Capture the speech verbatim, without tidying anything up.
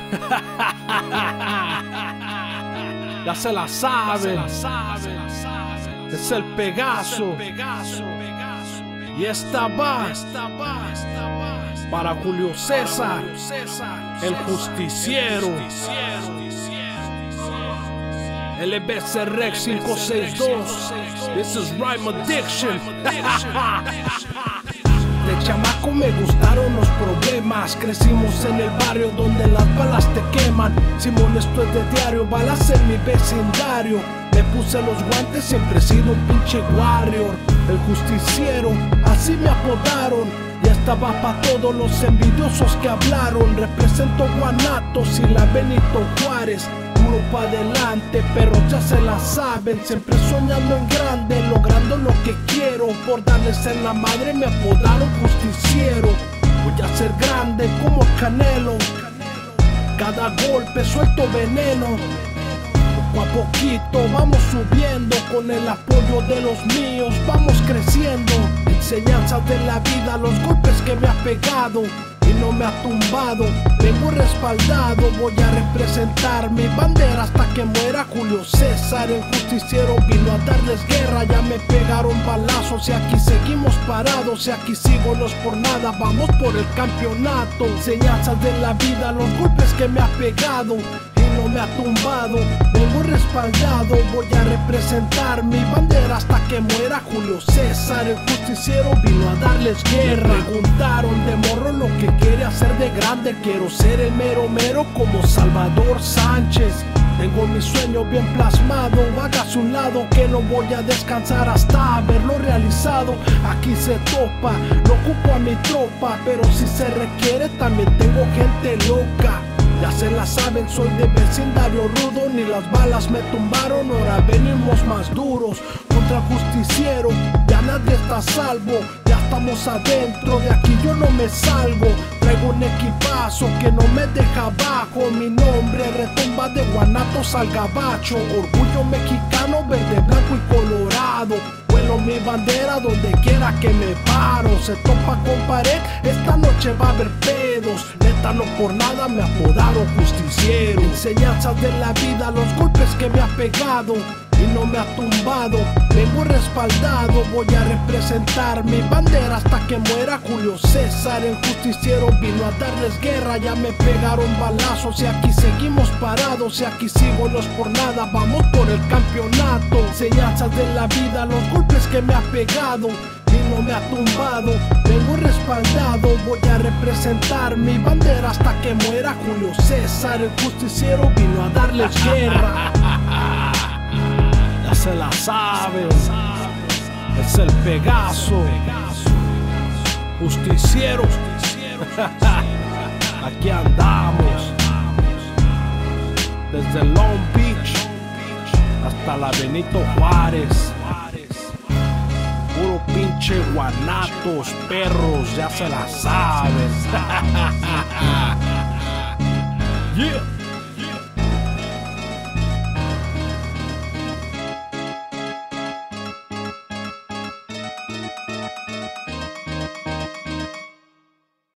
Ya se la saben. Es el Pegaso. Y esta va para Julio César, el justiciero. L B C Rex cinco seis dos. This is Rhyme Addiction. De chamaco me gustaron los problemas. Crecimos en el barrio donde las balas te queman. Simón, esto es de diario, balas en mi vecindario. Me puse los guantes, siempre he sido un pinche warrior. El justiciero, así me apodaron. Ya estaba pa' todos los envidiosos que hablaron. Represento Guanatos y la Benito Juárez. Duro pa' adelante, pero ya se la saben. Siempre soñando en grande, logrando lo que quiero. Por darles en la madre me apodaron justiciero. Voy a ser grande como Canelo. Cada golpe suelto veneno. Poco a poquito vamos subiendo. Con el apoyo de los míos vamos creciendo. Enseñanzas de la vida, los golpes que me ha pegado y no me ha tumbado. Vengo respaldado, voy a representar mi bandera hasta que muera Julio César. El justiciero vino a darles guerra, ya me pegaron balazos y aquí seguimos parados. Y aquí sigo, no es por nada, vamos por el campeonato. Enseñanzas de la vida, los golpes que me ha pegado no me ha tumbado, vengo respaldado, voy a representar mi bandera hasta que muera Julio César. El justiciero vino a darles guerra. Me preguntaron de morro lo que quiere hacer de grande. Quiero ser el mero mero como Salvador Sánchez. Tengo mi sueño bien plasmado, hágase un lado que no voy a descansar hasta haberlo realizado. Aquí se topa, no ocupo a mi tropa, pero si se requiere también tengo gente loca. Ya se la saben, soy de vecindario rudo, ni las balas me tumbaron, ahora venimos más duros. Contra el justiciero, ya nadie está a salvo, ya estamos adentro, de aquí yo no me salgo. Traigo un equipazo que no me deja abajo, mi nombre retumba de Guanatos al Gabacho. Orgullo mexicano, verde, blanco y colorado. Vuelo mi bandera donde quiera que me paro. Se topa con pared, esta noche va a haber pedos. Neta, no por nada me apodaron justiciero. Enseñanzas de la vida, los golpes que me ha pegado y no me ha tumbado. Vengo respaldado, voy a representar mi bandera hasta que muera Julio César. El justiciero vino a darles guerra, ya me pegaron balazos y aquí seguimos parados. Y aquí sigo, no es por nada, vamos por el campeonato. Enseñanzas de la vida, los golpes que me ha pegado y no me ha tumbado. Vengo respaldado, voy a representar mi bandera hasta que muera Julio César. El justiciero vino a darles guerra. Ya se la saben, es el Pegaso, justiciero. Aquí andamos, desde Long Beach hasta la Benito Juárez. Puro pinche Guanatos, perros, ya se la saben. Yeah.